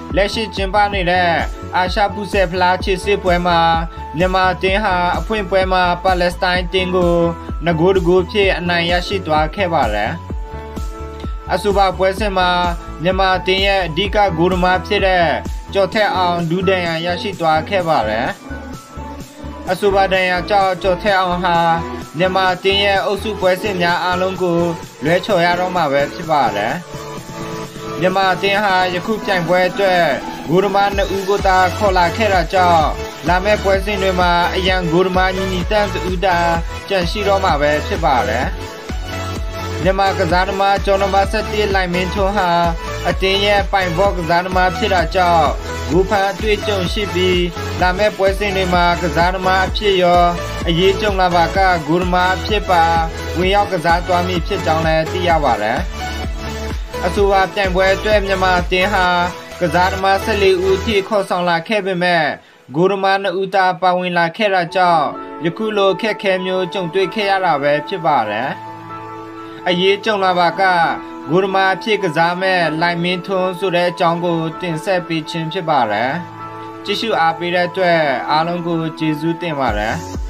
လက်ရှိကျင်းပနေတဲ့အာရှပူဇေဖလားချစ်စစ်ပွဲမှာမြန်မာတင်းဟာအဖွင့်ပွဲမှာပါလက်စတိုင်းတင်းကိုငကိုတကူဖြစ်အနိုင်ရရှိသွားခဲ့ပါတယ်။အဆိုပါပွဲစဉ်မှာမြန်မာတင်းရဲ့အဓိကဂိုးသမားဖြစ်တဲ့ကျော်ထက်အောင်ဒူးဒန်ရန်ရရှိသွားခဲ့ပါတယ်။အဆိုပါဒန်ရန်ကြောင့်ကျော်ထက်အောင်ဟာမြန်မာတင်းရဲ့အုပ်စုပွဲစဉ်များအားလုံးကိုလွဲချော်ရတော့မှာပဲဖြစ်ပါတယ်။မြန်မာတင်းဟာယခုပြိုင်ပွဲအတွက်ဂိုးသမား2ဦးကိုသာခေါ်လာခဲ့တာကြောင့်လာမယ့်ပွဲစဉ်တွေမှာအရန်ဂိုးသမားညီတန်း2ဦးသာကျန်ရှိတော့မှာပဲဖြစ်ပါတယ်။မြန်မာကစားသမားကျော်နံပါတ်17လိုင်မင်းထွန်းဟာအတင်းရဲ့ပိုင်ဘော့ကစားသမားဖြစ်တာကြောင့်ဂိုးဖန်အတွေ့အကြုံရှိပြီးလာမယ့်ပွဲစဉ်တွေမှာကစားသမားအဖြစ်ရောအရေးကြုံလာပါကဂိုးသမားအဖြစ်ပါဝင်ရောက်ကစားသွားမည်ဖြစ်ကြောင်းလည်းသိရပါတယ်။အဆိုပါပြိုင်ပွဲအတွက်မြန်မာတင်းဟာကစားသမား14ဦးထိခေါ်ဆောင်လာခဲ့ပေမဲ့ဂိုးသမား2ဦးသာပါဝင်လာခဲ့တာကြောင့်ယခုလိုခက်ခဲမျိုးကြုံတွေ့ခဲ့ရတာပဲဖြစ်ပါတယ်။အရေးကြုံလာပါကဂိုးသမားဖြစ်ကစားမဲ့လိုင်မင်းထွန်းဆိုတဲ့အကြောင်းကိုတင်ဆက်ပေးခြင်းဖြစ်ပါတယ်။ကြည့်ရှုအားပေးတဲ့အတွက်အားလုံးကိုကျေးဇူးတင်ပါတယ်။